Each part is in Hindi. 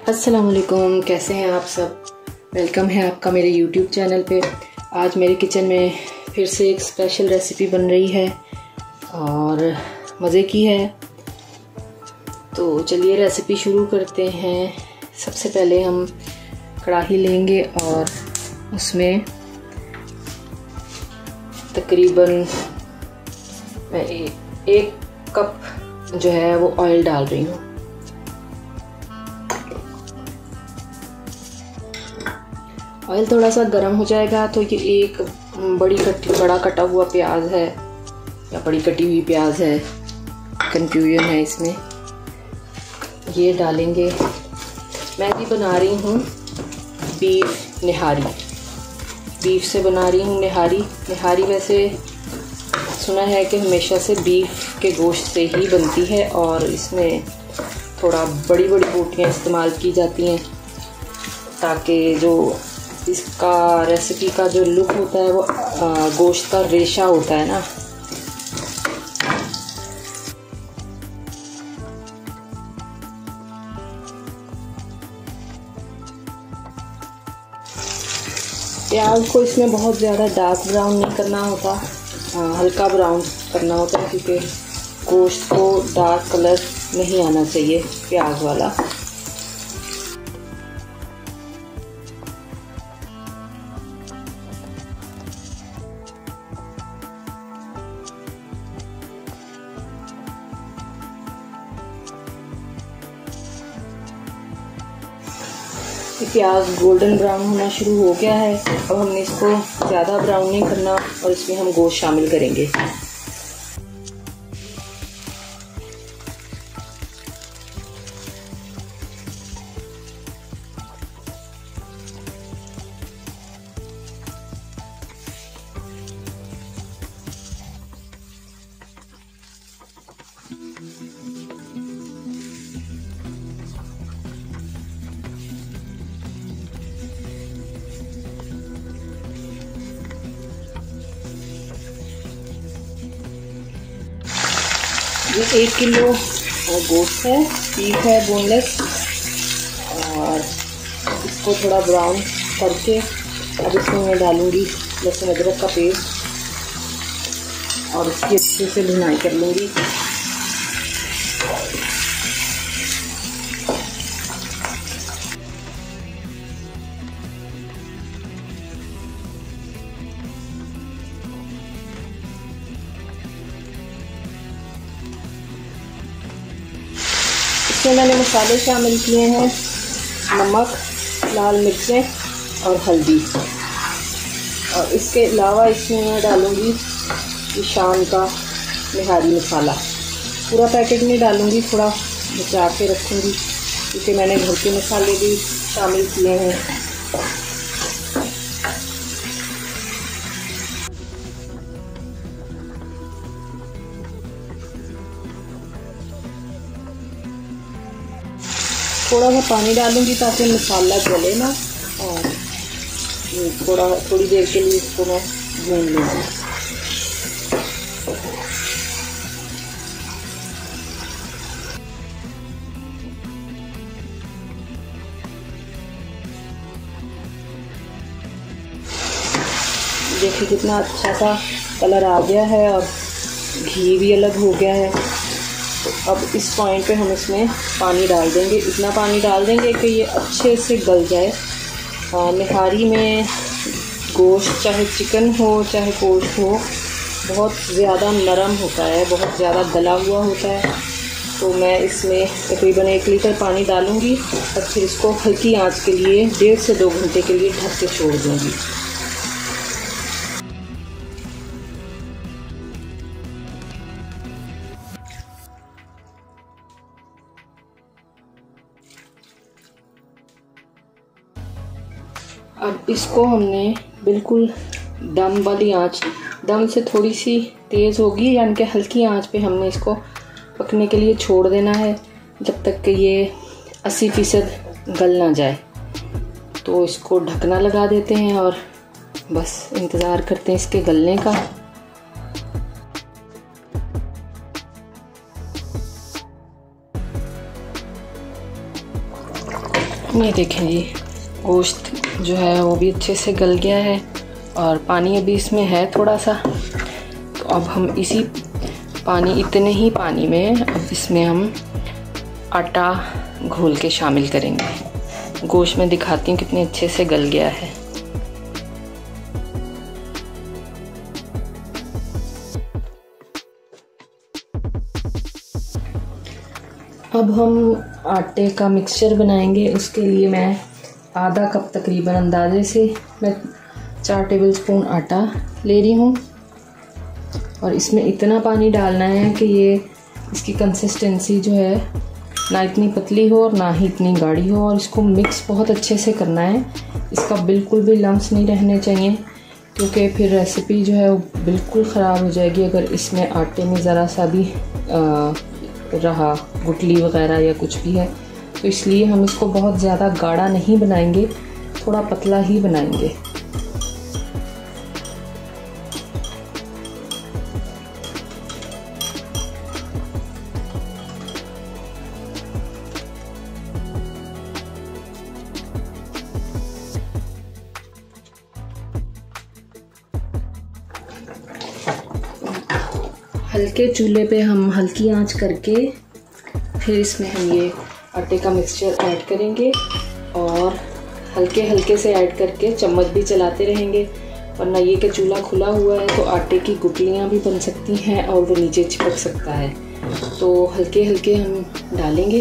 अस्सलामुअलैकुम, कैसे हैं आप सब। वेलकम है आपका मेरे YouTube चैनल पे। आज मेरे किचन में फिर से एक स्पेशल रेसिपी बन रही है और मज़े की है। तो चलिए रेसिपी शुरू करते हैं। सबसे पहले हम कढ़ाई लेंगे और उसमें तकरीबन मैं 1 कप जो है वो ऑयल डाल रही हूँ। ऑयल थोड़ा सा गर्म हो जाएगा तो ये एक बड़ा कटा हुआ प्याज है या बड़ी कटी हुई प्याज है, कंफ्यूजन है इसमें, ये डालेंगे। मैं भी बना रही हूँ बीफ निहारी, बीफ से बना रही हूँ निहारी वैसे सुना है कि हमेशा से बीफ के गोश्त से ही बनती है और इसमें थोड़ा बड़ी बोटियाँ इस्तेमाल की जाती हैं ताकि जो इसका रेसिपी का जो लुक होता है वो गोश्त का रेशा होता है ना। प्याज को इसमें बहुत ज़्यादा डार्क ब्राउन नहीं करना होता, हल्का ब्राउन करना होता है क्योंकि गोश्त को डार्क कलर नहीं आना चाहिए प्याज वाला। प्याज गोल्डन ब्राउन होना शुरू हो गया है। अब हमने इसको ज़्यादा ब्राउन नहीं करना और इसमें हम गोश्त शामिल करेंगे। ये 1 किलो गोश्त है, बीफ है बोनलेस, और इसको थोड़ा ब्राउन करके अब इसमें मैं डालूँगी लहसुन अदरक का पेस्ट और इसकी अच्छे से भुनाई कर लूँगी। इसमें मैंने मसाले शामिल किए हैं, नमक, लाल मिर्चें और हल्दी, और इसके अलावा इसमें मैं डालूँगी शान का निहारी मसाला। पूरा पैकेट नहीं डालूँगी, थोड़ा बचा के रखूँगी क्योंकि मैंने घर के मसाले भी शामिल किए हैं। थोड़ा सा पानी डालूंगी ताकि मसाला जले ना, और थोड़ी देर के लिए इसको मैं भून लूँगी। देखिए कितना अच्छा सा कलर आ गया है और घी भी अलग हो गया है। तो अब इस पॉइंट पे हम इसमें पानी डाल देंगे, इतना पानी डाल देंगे कि ये अच्छे से गल जाए। निहारी में गोश्त चाहे चिकन हो चाहे गोश्त हो बहुत ज़्यादा नरम होता है, बहुत ज़्यादा गला हुआ होता है। तो मैं इसमें तकरीबन 1 लीटर पानी डालूँगी और फिर इसको हल्की आंच के लिए 1.5 से 2 घंटे के लिए ढक के छोड़ दूँगी। अब इसको हमने बिल्कुल दम वाली आंच, दम से थोड़ी सी तेज़ होगी, यानी कि हल्की आंच पे हमने इसको पकने के लिए छोड़ देना है जब तक कि ये 80% गल ना जाए। तो इसको ढकना लगा देते हैं और बस इंतज़ार करते हैं इसके गलने का। ये देखें जी, गोश्त जो है वो भी अच्छे से गल गया है और पानी अभी इसमें है थोड़ा सा। तो अब हम इसी इतने ही पानी में अब इसमें हम आटा घोल के शामिल करेंगे। गोश्त में दिखाती हूँ कितने अच्छे से गल गया है। अब हम आटे का मिक्सचर बनाएंगे। उसके लिए मैं आधा कप तकरीबन अंदाजे से मैं 4 टेबलस्पून आटा ले रही हूँ और इसमें इतना पानी डालना है कि ये इसकी कंसिस्टेंसी जो है ना इतनी पतली हो और ना ही इतनी गाढ़ी हो, और इसको मिक्स बहुत अच्छे से करना है। इसका बिल्कुल भी लम्स नहीं रहने चाहिए, क्योंकि फिर रेसिपी जो है वो बिल्कुल ख़राब हो जाएगी अगर इसमें आटे में ज़रा सा भी रहा गुठली वगैरह या कुछ भी है। तो इसलिए हम इसको बहुत ज़्यादा गाढ़ा नहीं बनाएंगे, थोड़ा पतला ही बनाएंगे। हल्के चूल्हे पे हम हल्की आंच करके फिर इसमें हम ये आटे का मिक्सचर ऐड करेंगे और हल्के हल्के से ऐड करके चम्मच भी चलाते रहेंगे, वरना ये कि चूल्हा खुला हुआ है तो आटे की गुठलियाँ भी बन सकती हैं और वो नीचे चिपक सकता है। तो हल्के हल्के हम डालेंगे।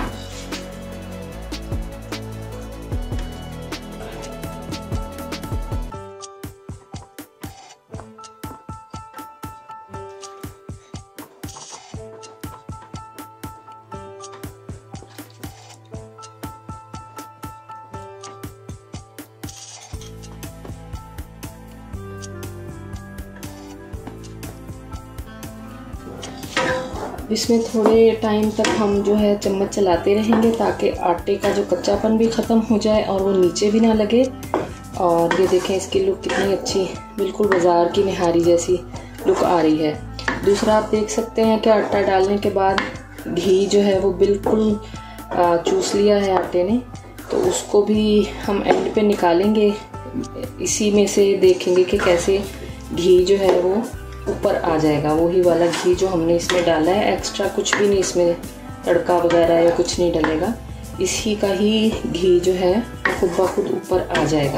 इसमें थोड़े टाइम तक हम जो है चम्मच चलाते रहेंगे ताकि आटे का जो कच्चापन भी ख़त्म हो जाए और वो नीचे भी ना लगे। और ये देखें इसकी लुक कितनी अच्छी, बिल्कुल बाज़ार की निहारी जैसी लुक आ रही है। दूसरा आप देख सकते हैं कि आटा डालने के बाद घी जो है वो बिल्कुल चूस लिया है आटे ने, तो उसको भी हम एंड पे निकालेंगे। इसी में से देखेंगे कि कैसे घी जो है वो ऊपर आ जाएगा, वही वाला घी जो हमने इसमें डाला है। एक्स्ट्रा कुछ भी नहीं इसमें तड़का वगैरह या कुछ नहीं डलेगा, इसी का ही घी जो है खुद ब खुद ऊपर आ जाएगा।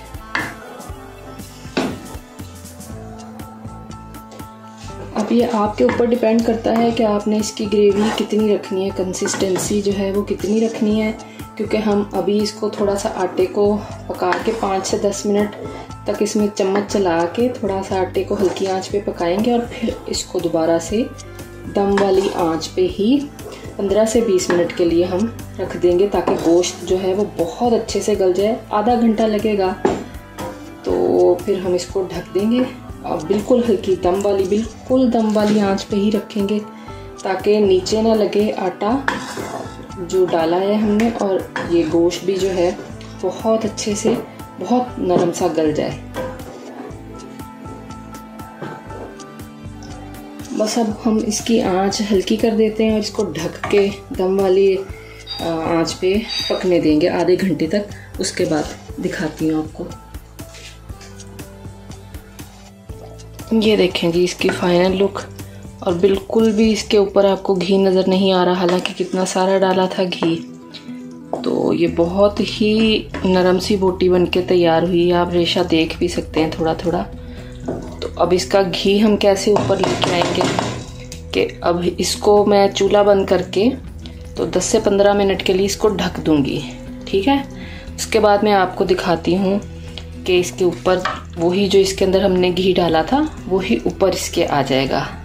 अब ये आपके ऊपर डिपेंड करता है कि आपने इसकी ग्रेवी कितनी रखनी है, कंसिस्टेंसी जो है वो कितनी रखनी है, क्योंकि हम अभी इसको थोड़ा सा आटे को पका के 5 से 10 मिनट तक इसमें चम्मच चला के थोड़ा सा आटे को हल्की आंच पे पकाएंगे और फिर इसको दोबारा से दम वाली आंच पे ही 15 से 20 मिनट के लिए हम रख देंगे, ताकि गोश्त जो है वो बहुत अच्छे से गल जाए। आधा घंटा लगेगा, तो फिर हम इसको ढक देंगे और बिल्कुल हल्की बिल्कुल दम वाली आंच पे ही रखेंगे, ताकि नीचे ना लगे आटा जो डाला है हमने, और ये गोश्त भी जो है बहुत अच्छे से बहुत नरम सा गल जाए। बस अब हम इसकी आंच हल्की कर देते हैं और इसको ढक के दम वाली आंच पे पकने देंगे आधे घंटे तक। उसके बाद दिखाती हूँ आपको। ये देखें जी इसकी फाइनल लुक, और बिल्कुल भी इसके ऊपर आपको घी नज़र नहीं आ रहा, हालांकि कितना सारा डाला था घी। तो ये बहुत ही नरम सी बोटी बनके तैयार हुई है, आप रेशा देख भी सकते हैं थोड़ा थोड़ा। तो अब इसका घी हम कैसे ऊपर लेके आएंगे कि अब इसको मैं चूल्हा बंद करके तो 10 से 15 मिनट के लिए इसको ढक दूंगी, ठीक है। उसके बाद मैं आपको दिखाती हूँ कि इसके ऊपर वही जो इसके अंदर हमने घी डाला था वही ऊपर इसके आ जाएगा।